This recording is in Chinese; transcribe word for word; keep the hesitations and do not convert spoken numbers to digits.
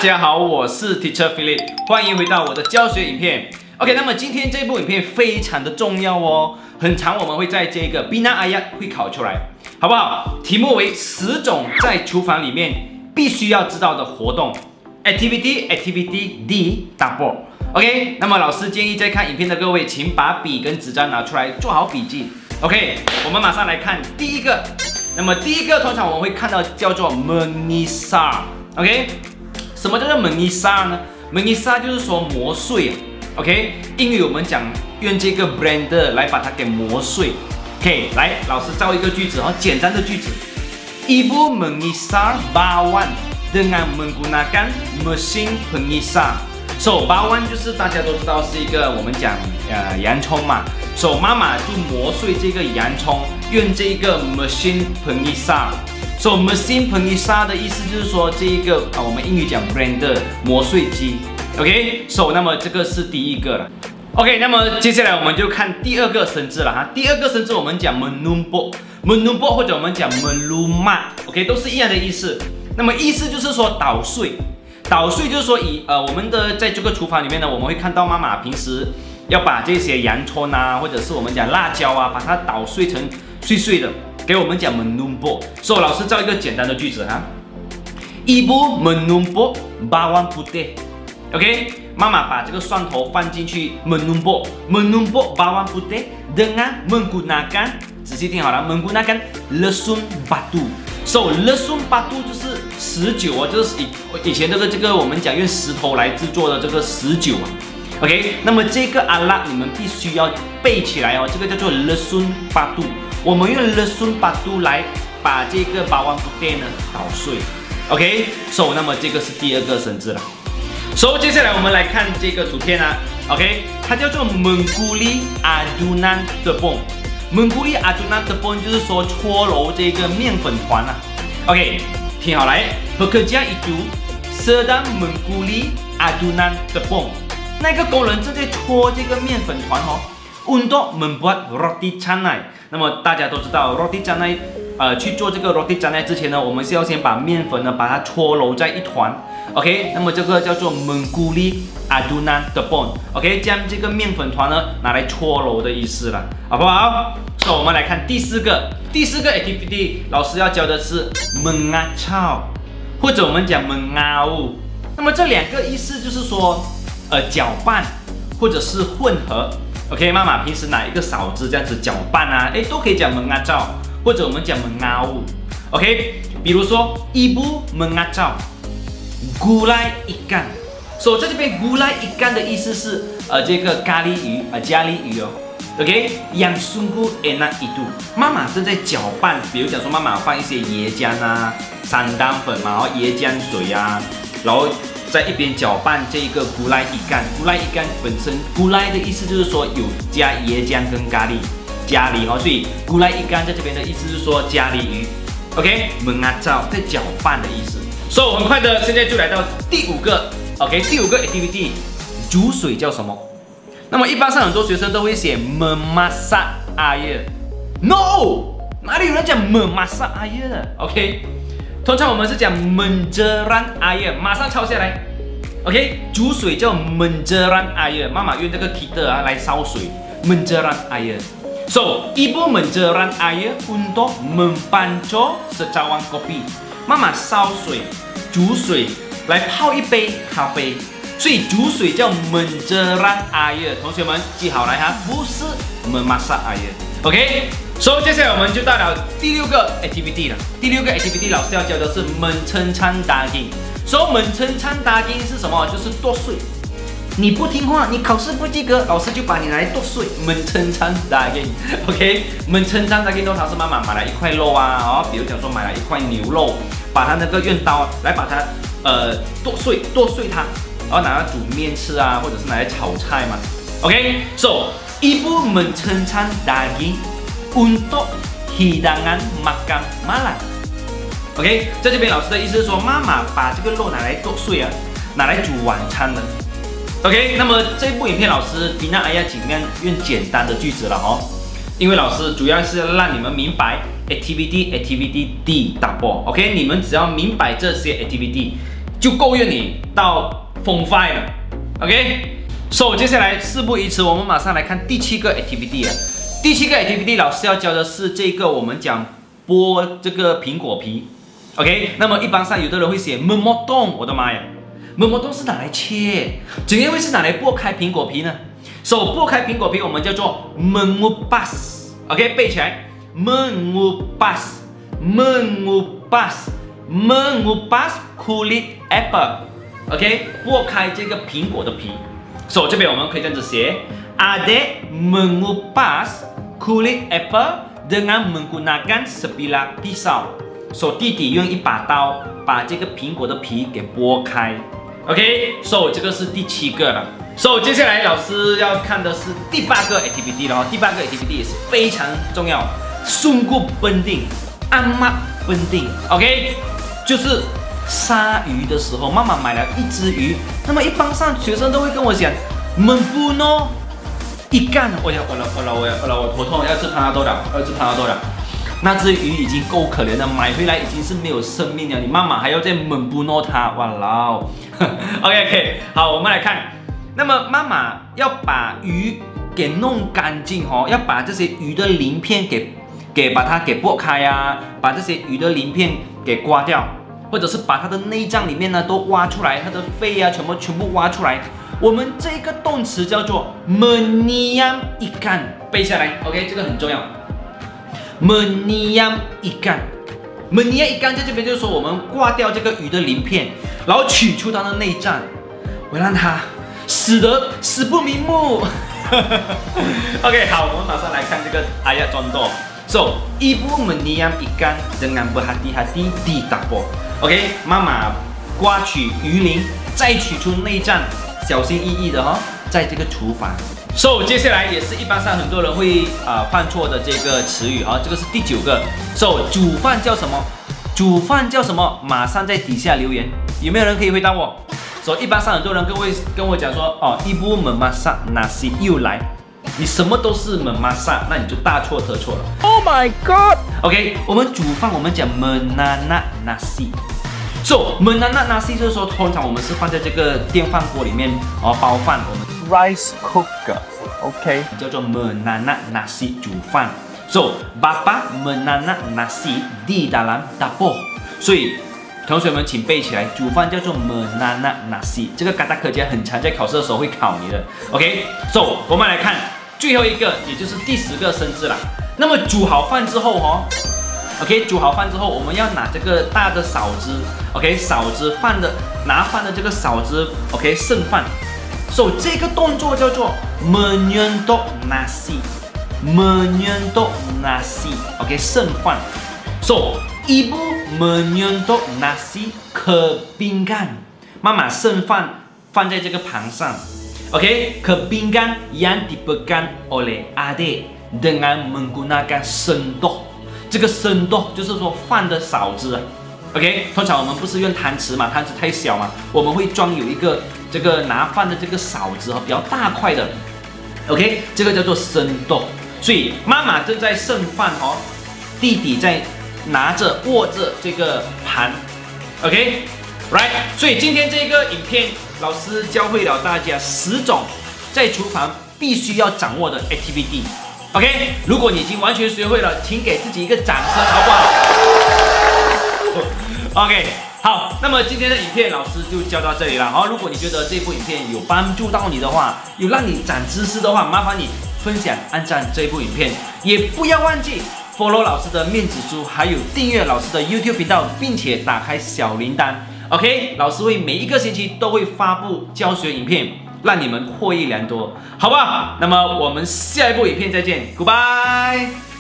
家好，我是 Teacher Philip， 欢迎回到我的教学影片。OK， 那么今天这部影片非常的重要哦，很长，我们会在这个 Bina Ayat 会考出来，好不好？题目为十种在厨房里面必须要知道的活动 Activity Activity D Dapur。OK， 那么老师建议在看影片的各位，请把笔跟纸张拿出来做好笔记。OK， 我们马上来看第一个。那么第一个通常我们会看到叫做 mengisar。OK， 什么叫做 mengisar 呢 ？mengisar 就是说磨碎。OK， 英语我们讲用这个 blender 来把它给磨碎。OK， 来，老师造一个句子哦，简单的句子。Ibu mengisar bawang dengan menggunakan mesin pengisar。So bawang就是大家都知道是一个我们讲呃洋葱嘛。So 妈妈就磨碎这个洋葱，用这个 mesin pengisar。So mesin pengisar 的意思就是说这一个啊，我们英语讲 blender 磨碎机。OK，So 那么这个是第一个了。OK， 那么接下来我们就看第二个生字了哈。第二个生字我们讲 menumpuk，menumpuk 或者我们讲 melumat，OK， 都是一样的意思。那么意思就是说捣碎，捣碎就是说以呃我们的在这个厨房里面呢，我们会看到妈妈平时要把这些洋葱啊，或者是我们讲辣椒啊，把它捣碎成碎碎的，给我们讲 menumpuk。所以老师造一个简单的句子哈 ，Ibu menumpuk bawang putih。OK， 妈妈把这个蒜头放进去 menumpuk menumpuk bawang putih dengan menggunakan， 仔细听好了 menggunakan lesung batu。So lesung batu 就是石酒啊，就是以以前这个这个我们讲用石头来制作的这个石酒啊。OK， 那么这个阿拉你们必须要背起来哦，这个叫做 lesung batu。我们用 lesung batu 来把这个 bawang putih 呢捣碎。OK，So 那么这个是第二个生字了。So 接下来我们来看这个图片啊 ，OK， 它叫做 mengguli adunan tepung。mengguli adunan tepung 就是说搓揉这个面粉团啊。OK， 听好来 ，pekerja itu sedang mengguli adunan tepung。那个工人正在搓这个面粉团哦 ，untuk membuat roti canai。那么大家都知道 roti canai， 呃，去做这个 roti canai 之前呢，我们是要先把面粉呢把它搓揉在一团。OK， 那么这个叫做 mengguli adunan tepung。OK， 将这个面粉团呢拿来搓揉的意思了，好不好？所以我们来看第四个，第四个 activity， 老师要教的是 mengacau， 或者我们讲 mengau。那么这两个意思就是说，呃，搅拌或者是混合。OK， 妈妈平时拿一个勺子这样子搅拌啊，哎，都可以讲 mengacau， 或者我们讲 mengau。OK， 比如说 ibu mengacau。gulai ikan， 所以在这边 gulai ikan 的意思是呃这个咖喱鱼呃咖喱鱼哦 ，OK，yang sungguh enak itu， 妈妈正在搅拌，比如讲说妈妈放一些椰浆啊、三蛋粉嘛，然后椰浆水啊，然后在一边搅拌这个 gulai ikan。gulai ikan 本身 gulai 的意思就是说有加椰浆跟咖喱咖喱哦，所以 gulai ikan 在这边的意思是说咖喱鱼 ，OK，mengacau 在搅拌的意思。所以我很快的，现在就来到第五个 ，OK， 第五个 activity， 煮水叫什么？那么一般上很多学生都会写 memasak air，no， 哪里有人讲 memasak air 的 ？OK， 通常我们是讲 menjeran air， 马上抄下来 ，OK， 煮水叫 menjeran air， 妈妈用这个 heater 啊来烧水 menjeran air。So ibu menjeran air untuk mempanco secawan kopi。妈妈烧水、煮水来泡一杯咖啡，所以煮水叫 menjeran air。同学们记好来哈，不是 memasak air。OK， 所以接下来我们就到了第六个 activity 了。第六个 activity 老师要教的是 mencencang daging。所以 mencencang daging 是什么？就是剁碎。你不听话，你考试不及格，老师就把你拿来剁碎。mencencang daging，OK，mencencang daging 通常是妈妈买了一块肉啊，哦，比如讲说买了一块牛肉，把它那个用刀来把它呃剁碎，剁碎它，然后拿来煮面吃啊，或者是拿来炒菜嘛。OK，so ibu mencencang daging untuk hidangan makan malam。OK， 在这边老师的意思是说，妈妈把这个肉拿来剁碎啊，拿来煮晚餐的。OK， 那么这部影片老师 Bina Ayat 尽量用简单的句子了哦，因为老师主要是要让你们明白 activity activity D Dapur。OK， 你们只要明白这些 activity， 就够用你到风范了。OK，so 接下来事不宜迟，我们马上来看第七个 activity 了。第七个 activity 老师要教的是这个，我们讲剥这个苹果皮。OK， 那么一般上有的人会写 memotong， 我的妈呀 ，memotong 是拿来切，怎样会是拿来剥开苹果皮呢？手剥开苹果皮，我们叫做 mengupas。OK， 背起来 mengupas，mengupas，mengupas kulit apple。OK， 剥开这个苹果的皮。手这边我们可以这样子写 ，Adik mengupas kulit apple dengan menggunakan sebilah pisau。手弟弟用一把刀把这个苹果的皮给剥开。OK，so 这个是第七个了。So 接下来老师要看的是第八个 activity 了，第八个 activity 也是非常重要。Sungguh penting， amat penting。OK， 就是杀鱼的时候，妈妈买了一只鱼，那么一般上学生都会跟我讲 membunuh ikan， 我要我了我了我了我了我头痛，要吃潘拉多了，要吃潘拉多了。那只鱼已经够可怜了，买回来已经是没有生命了，你妈妈还要再membunuh它，哇啦 ！OK OK， 好，我们来看。那么妈妈要把鱼给弄干净哦，要把这些鱼的鳞片给给把它给剥开啊，把这些鱼的鳞片给刮掉，或者是把它的内脏里面呢都挖出来，它的肺啊全部全部挖出来。我们这个动词叫做 menyiam ikan， 背下来 ，OK， 这个很重要。menyiam ikan，menyiam ikan 在这边就是说我们刮掉这个鱼的鳞片，然后取出它的内脏，我让它死得死不瞑目。OK， 好，我们马上来看这个 ayat contoh。So， ibu menyiam ikan dengan berhati-hati di dapur。OK， 妈妈刮取鱼鳞，再取出内脏，小心翼翼的哈、哦，在这个厨房。So， 接下来也是一般上很多人会啊、呃、犯错的这个词语啊，这个是第九个。So， 煮饭叫什么？煮饭叫什么？马上在底下留言，有没有人可以回答我？所以一般上很多人跟我跟我讲说，哦，一部 memasak nasi 又来，你什么都是 memasak， 那你就大错特错了。Oh my god！OK， 我们煮饭我们讲 menanak nasi。So menanak nasi 就是说，通常我们是放在这个电饭锅里面哦煲饭，我们 rice cooker，OK， 叫做 menanak nasi 煮饭。So bapa menanak nasi di dalam dapur， 所以同学们，请背起来，煮饭叫做 menanak nasi。这个嘎达可杰很常在考试的时候会考你的。OK，so 我们来看最后一个，也就是第十个生字啦。那么煮好饭之后哦 ，OK， 煮好饭之后，我们要拿这个大的勺子 ，OK， 勺子饭的拿饭的这个勺子 ，OK， 剩饭。So 这个动作叫做 menyentuh nasi，menyentuh nasi，OK， 剩饭。So，ibu menyentuh nasi ke pinggan， 妈妈剩饭放在这个盘上 ，OK， ke pinggan yang dipegang oleh adik dengan menggunakan sendok， 这个 sendok 就是说饭的勺子 ，OK， 通常我们不是用汤匙嘛，汤匙太小嘛，我们会装有一个这个拿饭的这个勺子比较大块的 ，OK， 这个叫做 sendok， 所以妈妈正在剩饭哦，弟弟在拿着握着这个盘 ，OK，right， 所以今天这个影片，老师教会了大家十种在厨房必须要掌握的 activity。OK， 如果你已经完全学会了，请给自己一个掌声，好不好 ？OK， 好，那么今天的影片老师就教到这里了。好，如果你觉得这部影片有帮助到你的话，有让你长知识的话，麻烦你分享、按赞这部影片，也不要忘记follow 老师的面子书，还有订阅老师的 YouTube 频道，并且打开小铃铛。OK， 老师会每一个星期都会发布教学影片，让你们获益良多，好不好？那么我们下一部影片再见 ，Goodbye。